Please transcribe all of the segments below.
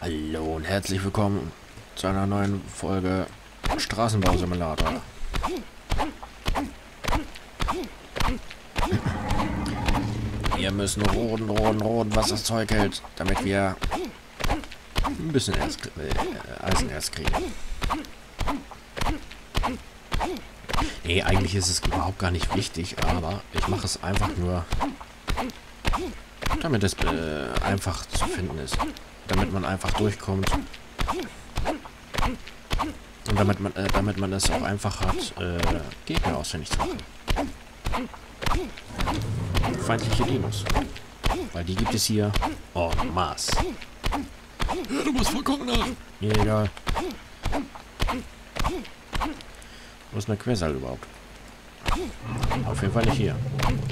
Hallo und herzlich willkommen zu einer neuen Folge Straßenbausimulator. Wir müssen roden, was das Zeug hält, damit wir ein bisschen Eisenerz kriegen. Nee, eigentlich ist es überhaupt gar nicht wichtig, aber ich mache es einfach nur, damit es einfach zu finden ist. Damit man einfach durchkommt. Und damit man es auch einfach hat, Gegner ausfindig zu machen. Feindliche Dinos. Weil die gibt es hier en masse. Ja, du musst vollkommen nach. Mir egal. Wo ist eine Quersaal überhaupt? Auf jeden Fall nicht hier.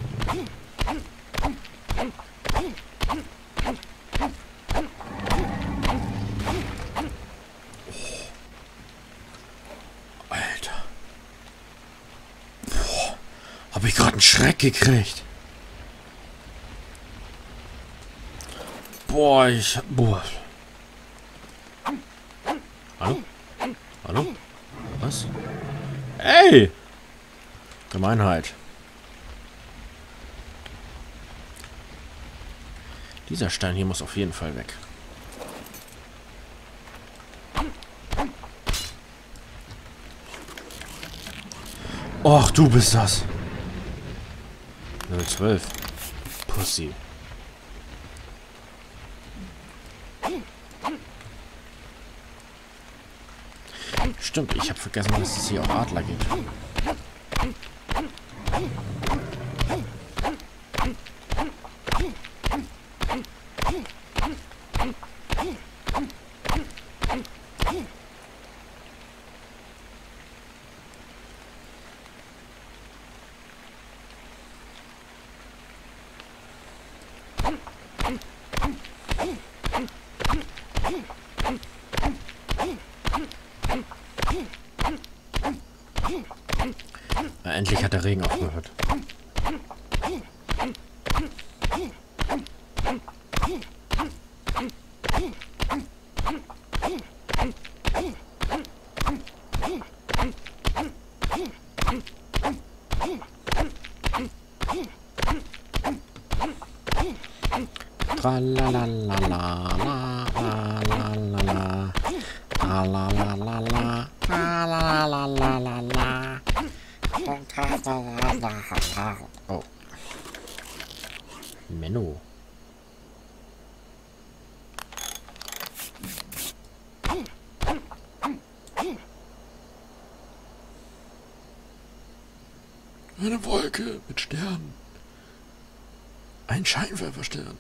Alter. Boah. Hab ich gerade einen Schreck gekriegt. Boah, Boah. Hallo? Hallo? Was? Ey! Gemeinheit. Dieser Stein hier muss auf jeden Fall weg. Och, du bist das. 012. Pussy. Stimmt, ich habe vergessen, dass es hier auch Adler gibt. Endlich hat der Regen aufgehört. Tralalalala, tralalalala, tralalalala. Oh. Menno. Eine Wolke mit Sternen. Ein Scheinwerferstern.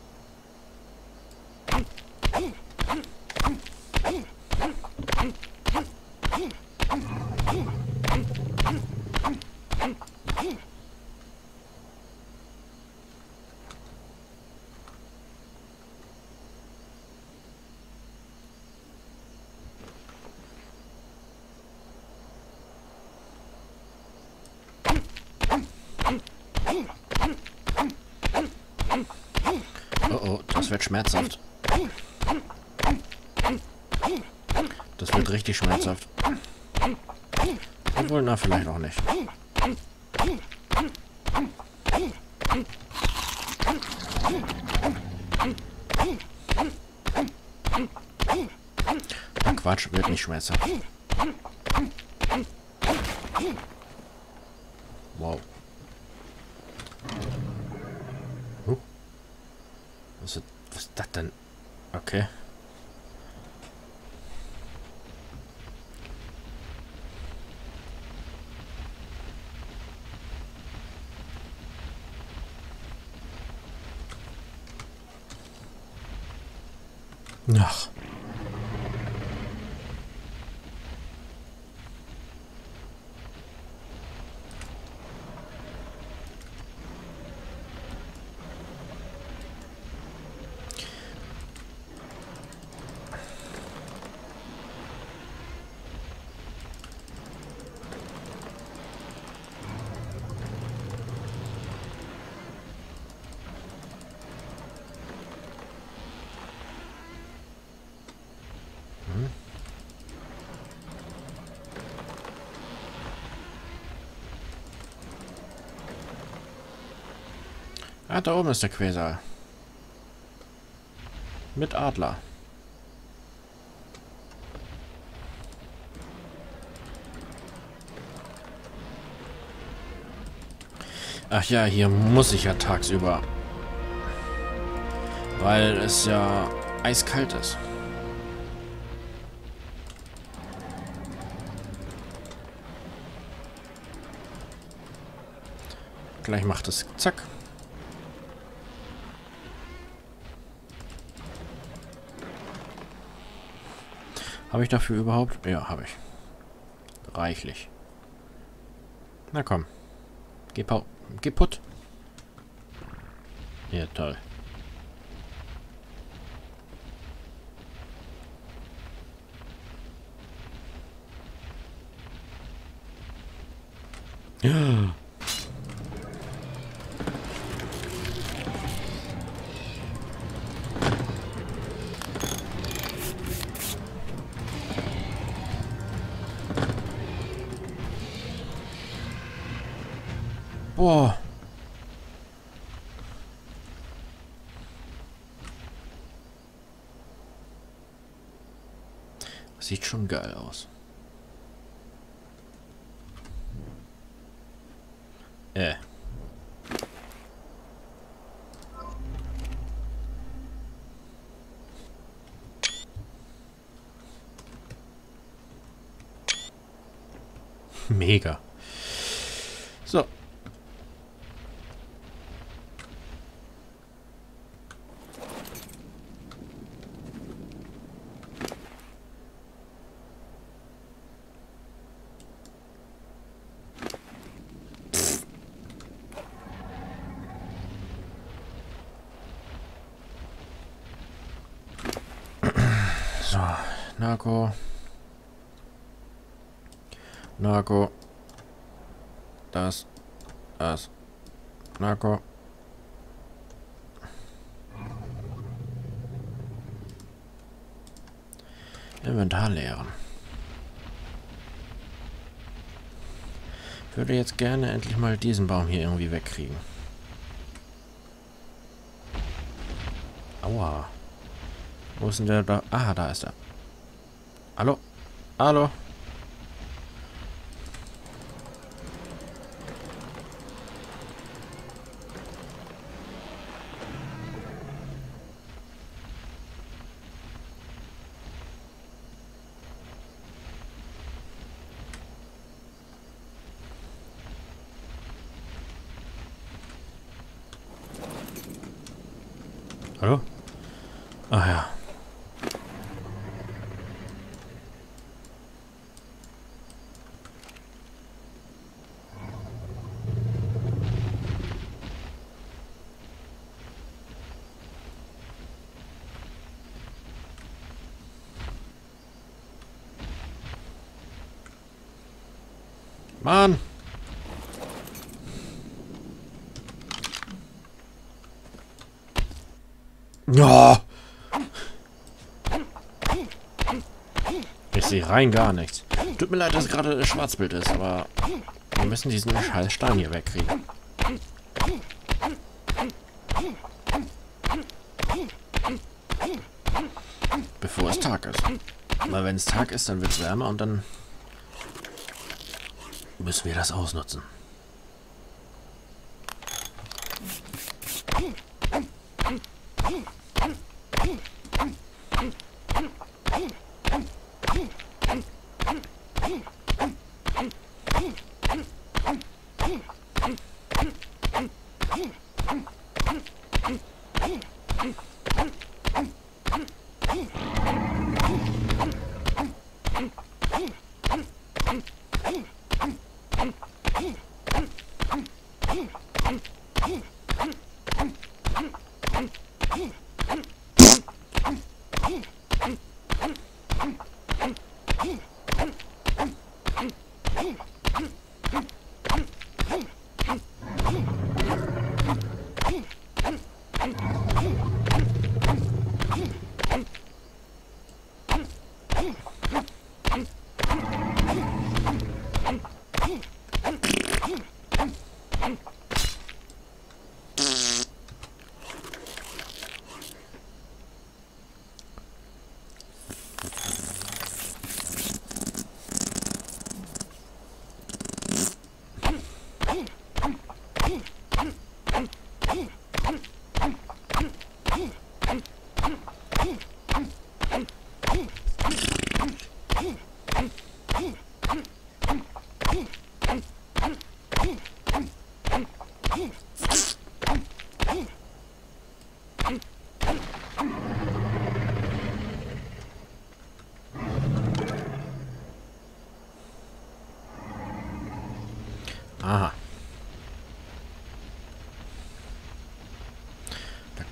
Oh, das wird schmerzhaft. Das wird richtig schmerzhaft. Obwohl, na, vielleicht auch nicht. Quatsch, wird nicht schmerzhaft. Wow. Was ist das denn? Okay. Ach. Ah, da oben ist der Quasar. Mit Adler. Ach ja, hier muss ich ja tagsüber. Weil es ja eiskalt ist. Gleich macht es zack. Habe ich dafür überhaupt? Ja, habe ich. Reichlich. Na komm. Geh putt. Ja, toll. Ja. Boah. Sieht schon geil aus. Mega. So. So, Narco. Das. Narco. Inventar leeren. Ich würde jetzt gerne endlich mal diesen Baum hier irgendwie wegkriegen. Aua. Wo ist denn der da? Ah, da ist er. Hallo? Hallo? Hallo? Ach ja. Mann! Ja! Ich sehe rein gar nichts. Tut mir leid, dass gerade das Schwarzbild ist, aber wir müssen diesen scheiß Stein hier wegkriegen. Bevor es Tag ist. Weil wenn es Tag ist, dann wird es wärmer und dann müssen wir das ausnutzen.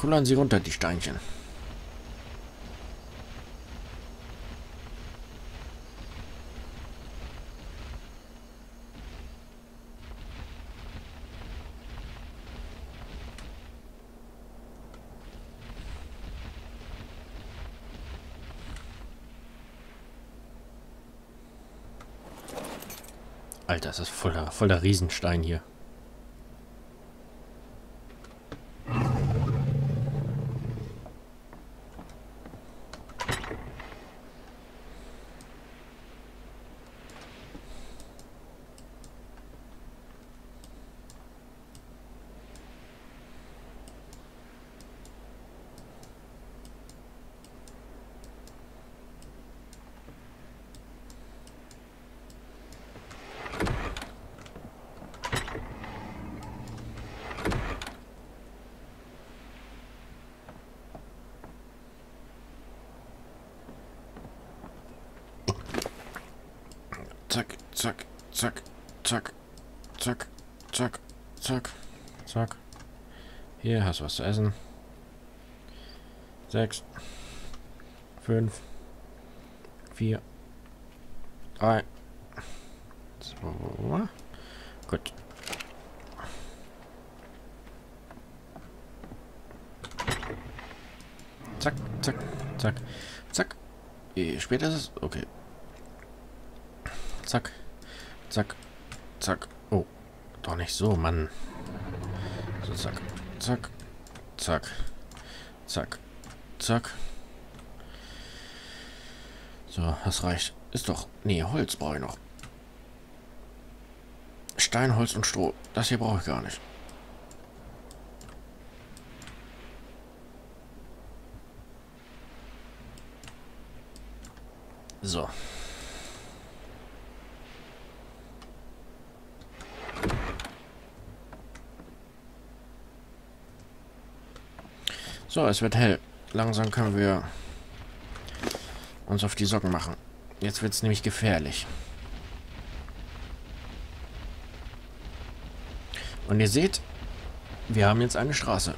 Kullern sie runter, die Steinchen. Alter, das ist voller Riesenstein hier. Zack, zack, zack, zack, zack, zack, zack, zack. Hier hast du was zu essen. 6, 5, 4, 3, 2. Gut. Zack, zack, zack, zack. Wie spät ist es? Okay. Zack, zack, zack. Oh, doch nicht so, Mann. So, zack, zack, zack, zack, zack. So, das reicht. Ist doch... Nee, Holz brauche ich noch. Stein, Holz und Stroh. Das hier brauche ich gar nicht. So. So, es wird hell. Langsam können wir uns auf die Socken machen. Jetzt wird es nämlich gefährlich. Und ihr seht, wir haben jetzt eine Straße.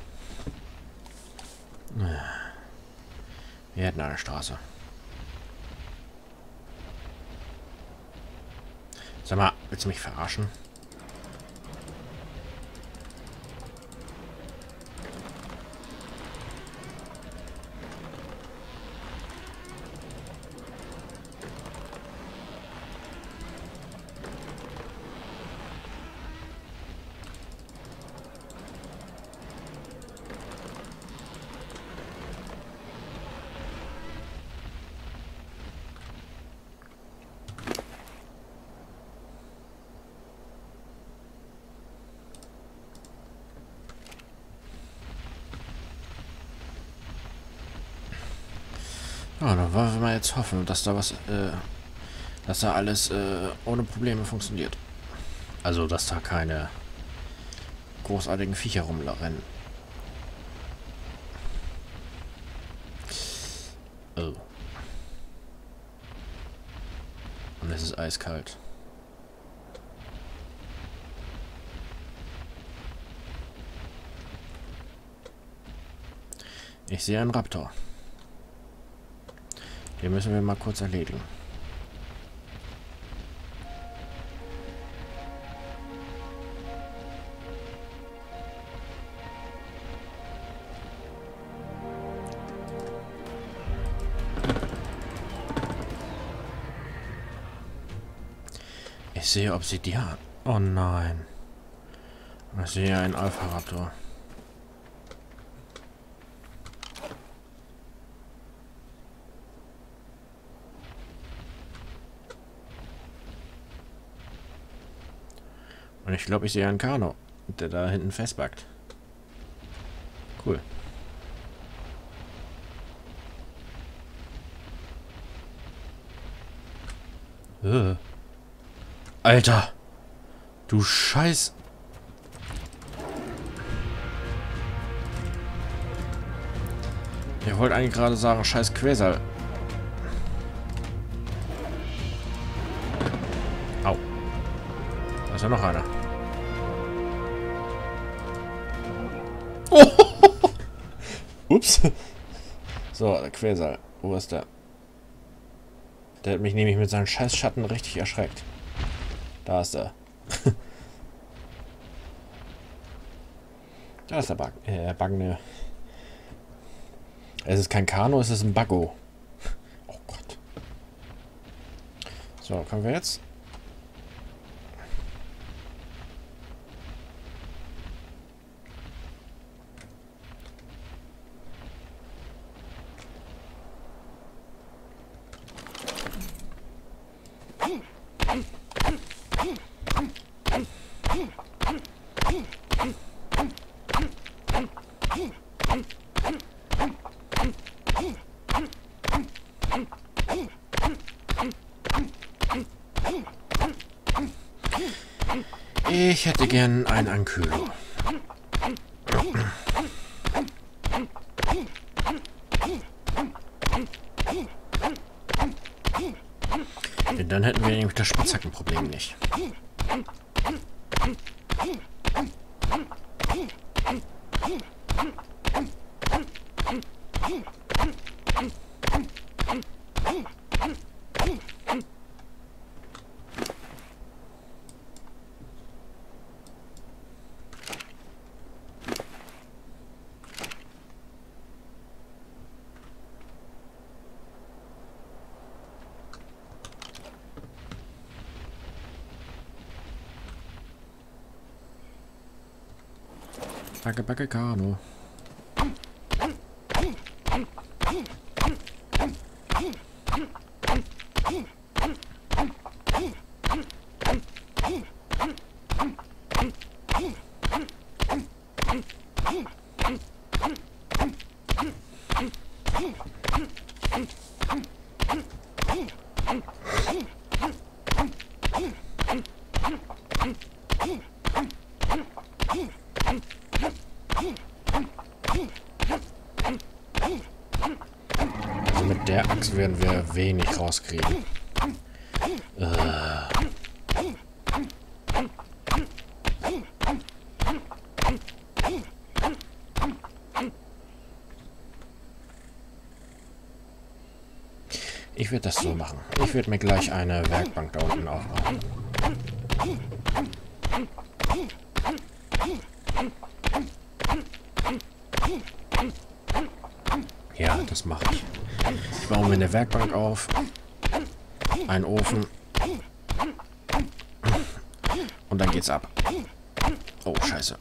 Wir hätten eine Straße. Sag mal, willst du mich verarschen? Ja, dann wollen wir mal jetzt hoffen, dass da dass da alles ohne Probleme funktioniert. Also, dass da keine großartigen Viecher rumrennen. Oh. Und es ist eiskalt. Ich sehe einen Raptor. Den müssen wir mal kurz erledigen. Ich sehe Obsidian. Oh nein. Ich sehe einen Alpha-Raptor. Und ich glaube, ich sehe einen Kano, der da hinten festbackt. Cool. Alter! Du Scheiß... Ich wollte eigentlich gerade sagen, scheiß Quäsal. Au. Da ist ja noch einer. Oh, Ups. So, der Quäsal. Wo ist der? Der hat mich nämlich mit seinen scheiß Schatten richtig erschreckt. Da ist er. Da ist der Bagne. Es ist kein Kano, es ist ein Baggo. Oh Gott. So, können wir jetzt? Ich hätte gern ein Ankühler. Denn dann hätten wir nämlich das Spitzhackenproblem nicht. Backe, backe, Kano. Also mit der Axt werden wir wenig rauskriegen. Ich werde das so machen. Ich werde mir gleich eine Werkbank da unten aufbauen. Ja, das mache ich. Ich baue mir eine Werkbank auf, einen Ofen und dann geht's ab. Oh, scheiße.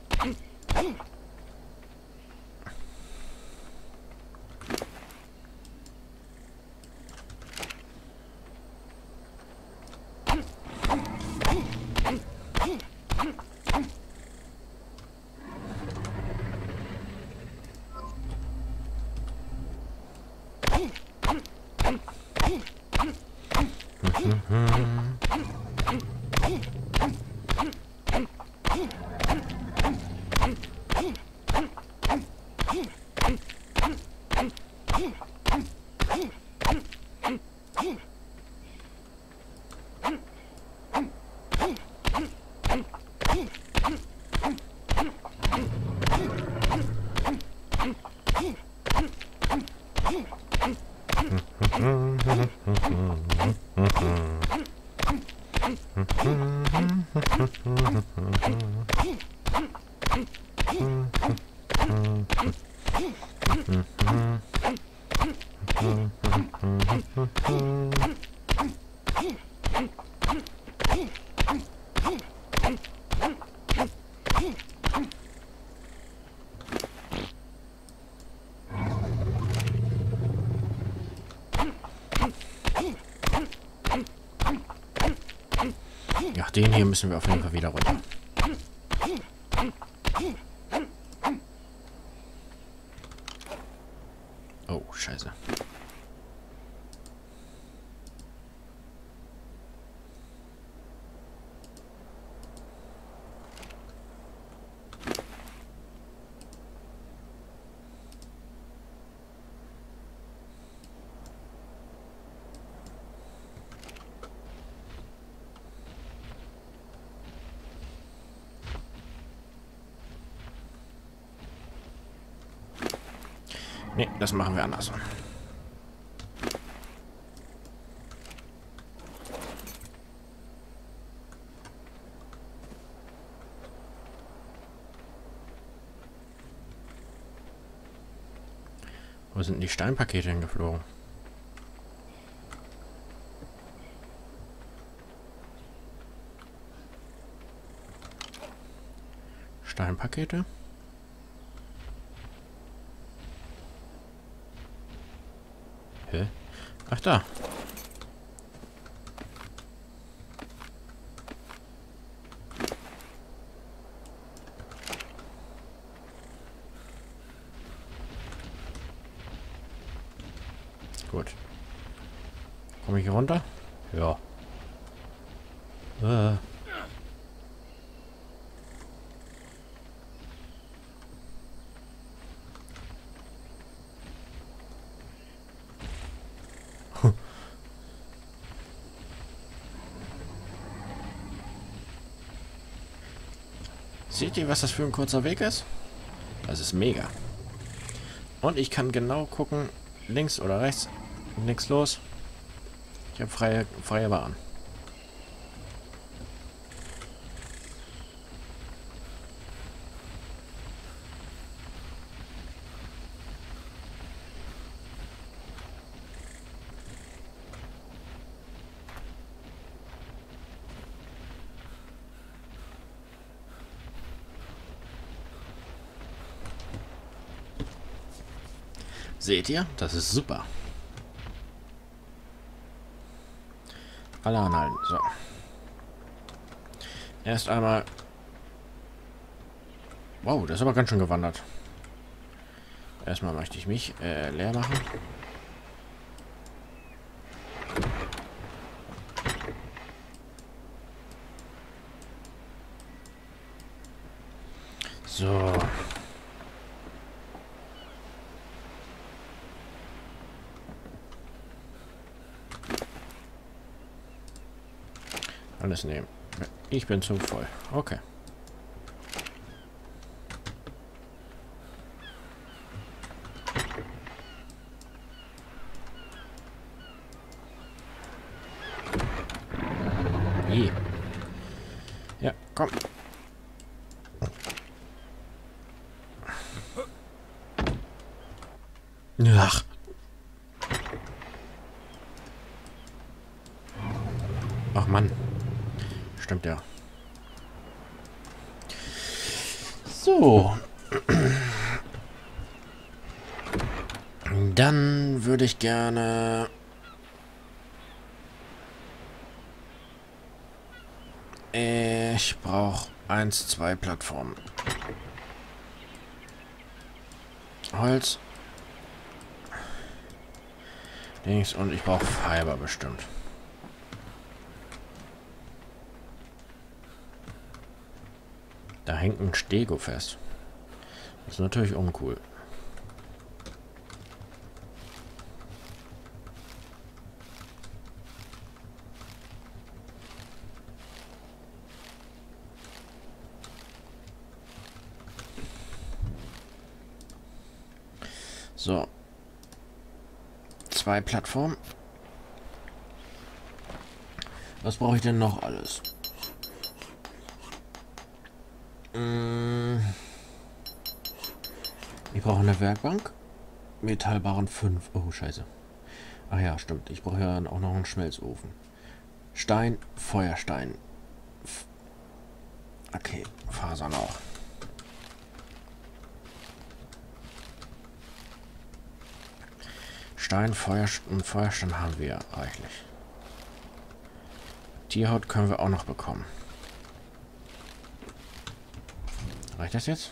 Ja, den hier müssen wir auf jeden Fall wieder runter. Oh, scheiße. Nee, das machen wir anders. Wo sind die Steinpakete hingeflogen? Steinpakete? Hä? Ach da. Gut. Komme ich hier runter? Ja. Seht ihr, was das für ein kurzer Weg ist? Das ist mega. Und ich kann genau gucken, links oder rechts, nichts los. Ich habe freie Bahn. Seht ihr? Das ist super. Alle anhalten. So. Erst einmal... Wow, das ist aber ganz schön gewandert. Erstmal möchte ich mich leer machen. So. Alles nehmen. Ich bin zu voll. Okay. Je. Ja, komm. Ach. Ach Mann. Stimmt ja. So. Dann würde ich gerne... Ich brauche 1, 2 Plattformen. Holz. Dings und ich brauche Fiber bestimmt. Da hängt ein Stego fest. Das ist natürlich uncool. So. 2 Plattformen. Was brauche ich denn noch alles? Ich brauche eine Werkbank. Metallbarren 5. Oh, scheiße. Ach ja, stimmt. Ich brauche ja auch noch einen Schmelzofen. Stein, Feuerstein. Okay, Fasern auch. Stein, Feuer und Feuerstein haben wir reichlich. Tierhaut können wir auch noch bekommen. Reicht das jetzt?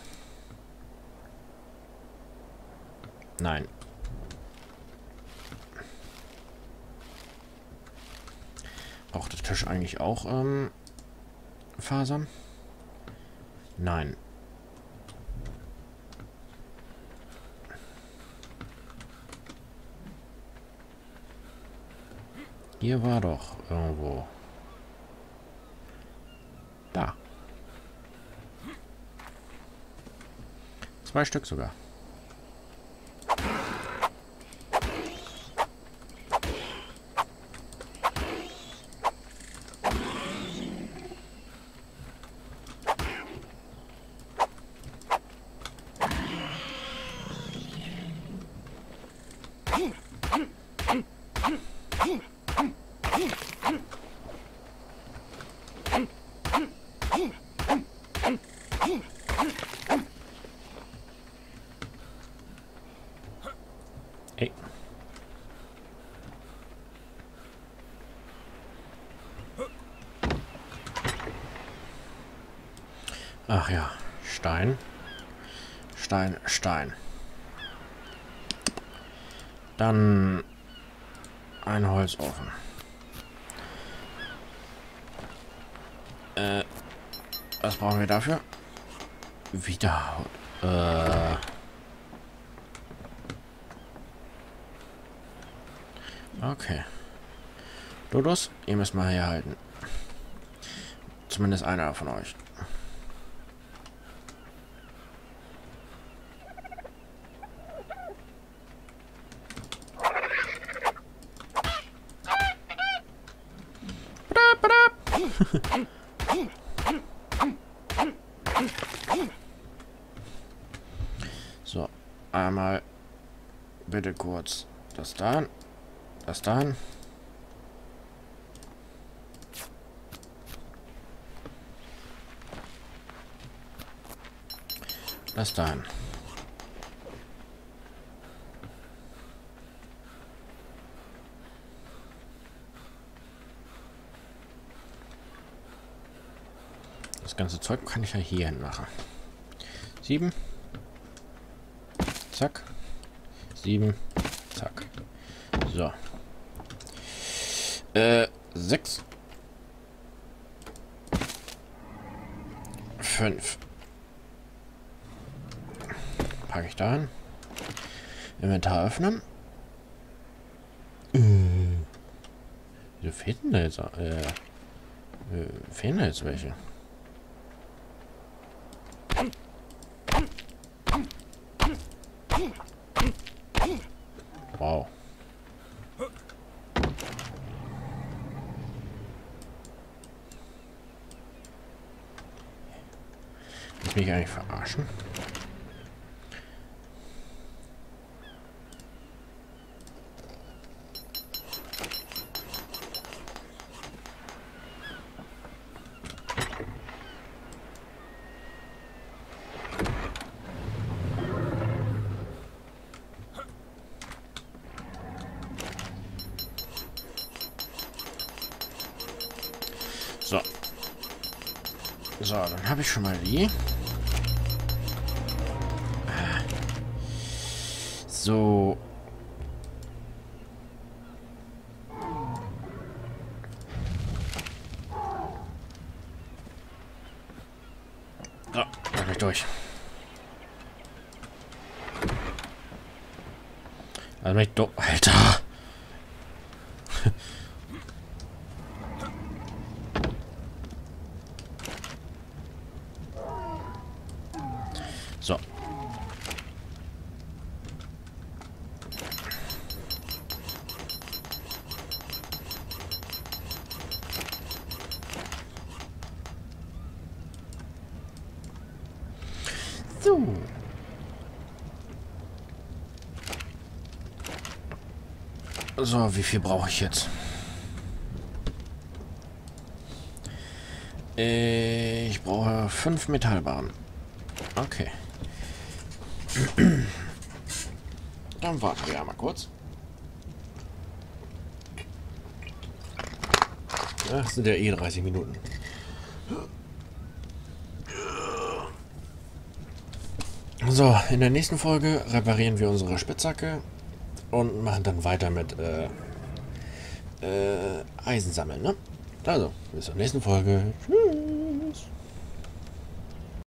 Nein. Braucht der Tisch eigentlich auch Fasern? Nein. Hier war doch irgendwo. Da. 2 Stück sogar. Ach ja, Stein. Stein, Stein. Dann ein Holzofen. Was brauchen wir dafür? Wieder. Okay. Dodos, ihr müsst mal herhalten. Zumindest einer von euch. So, einmal bitte kurz das dahin, das dahin. Das dahin. Das ganze Zeug kann ich ja hier hin machen. 7. Zack. 7. Zack. So. 6. 5. Packe ich da hin. Inventar öffnen. Wieso fehlen denn da jetzt? Fehlen da jetzt welche? Wow. Willst du mich eigentlich verarschen? So. So, dann habe ich schon mal die. So. So, mach ich durch. Also mich doch. Alter! So. So. So, wie viel brauche ich jetzt? Ich brauche 5 Metallbarren. Okay. Dann warten wir einmal kurz. Das sind ja eh 30 Minuten. So, in der nächsten Folge reparieren wir unsere Spitzhacke und machen dann weiter mit Eisen sammeln, ne? Also, bis zur nächsten Folge. Tschüss.